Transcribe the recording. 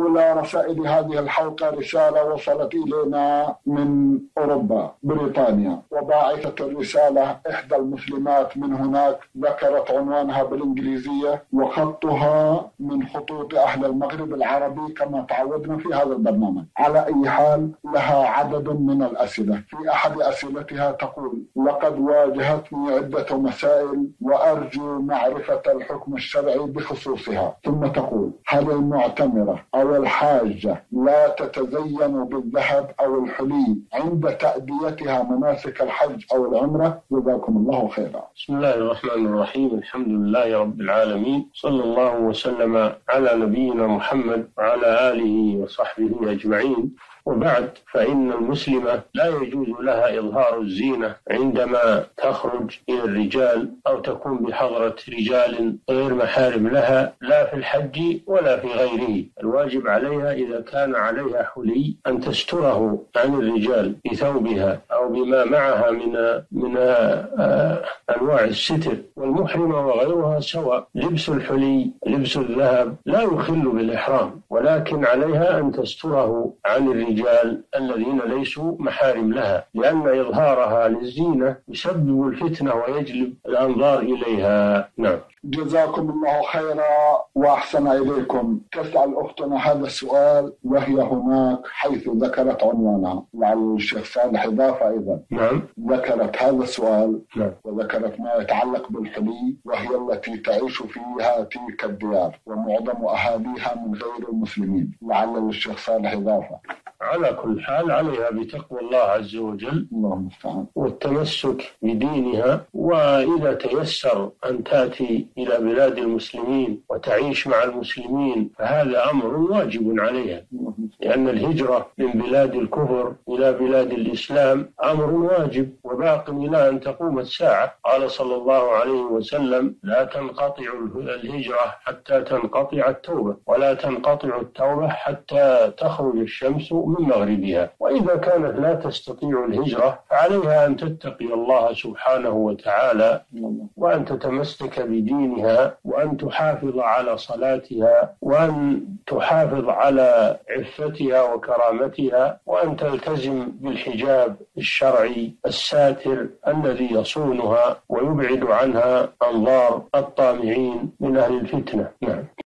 أولى رسائل هذه الحلقة رسالة وصلت إلينا من أوروبا بريطانيا، وباعثة الرسالة إحدى المسلمات من هناك، ذكرت عنوانها بالإنجليزية: وخطها من خطوط أهل المغرب العربي كما تعودنا في هذا البرنامج. على أي حال، لها عدد من الأسئلة. في أحد أسئلتها تقول: لقد واجهتني عدة مسائل وأرجو معرفة الحكم الشرعي بخصوصها. ثم تقول: هل المعتمرة أو الحاجة لا تتزين بالذهب أو الحلي عند تأديتها مناسك الحج أو العمرة؟ جزاكم الله خيرا. بسم الله الرحمن الرحيم. الحمد لله رب العالمين، صلى الله وسلم على نبينا محمد وعلى آله وصحبه أجمعين. وبعد، فإن المسلمة لا يجوز لها إظهار الزينة عندما تخرج إلى الرجال أو تكون بحضرة رجال غير محارم لها، لا في الحج ولا في غيره. الواجب عليها إذا كان عليها حلي أن تستره عن الرجال بثوبها أو بما معها من أنواع الستر. والمحرمة وغيرها سواء، لبس الحلي لبس الذهب لا يخل بالإحرام، ولكن عليها أن تستره عن الرجال الذين ليسوا محارم لها، لأن إظهارها للزينة يسبب الفتنة ويجلب الأنظار إليها. نعم. جزاكم الله خيرا وأحسن إليكم. تسأل أختنا هذا السؤال وهي هناك حيث ذكرت عنوانها، لعل الشيخ صالح إضافة أيضا. نعم. ذكرت هذا السؤال. نعم. وذكرت ما يتعلق بالحلي، وهي التي تعيش فيها تلك الديار ومعظم أهاليها من غير المسلمين. لعل الشيخ صالح إضافة. على كل حال، عليها بتقوى الله عز وجل والتمسك بدينها، وإذا تيسر أن تأتي إلى بلاد المسلمين وتعيش مع المسلمين فهذا أمر واجب عليها، لأن الهجرة من بلاد الكفر إلى بلاد الإسلام أمر واجب وباق إلى أن تقوم الساعة. قال صلى الله عليه وسلم: لا تنقطع الهجرة حتى تنقطع التوبة، ولا تنقطع التوبة حتى تخرج الشمس من مغربها. وإذا كانت لا تستطيع الهجرة فعليها أن تتقي الله سبحانه وتعالى، وأن تتمسك بدينها، وأن تحافظ على صلاتها، وأن تحافظ على عفتها وكرامتها، وأن تلتزم بالحجاب الشرعي الساتر الذي يصونها ويبعد عنها أنظار الطامعين من أهل الفتنة. نعم.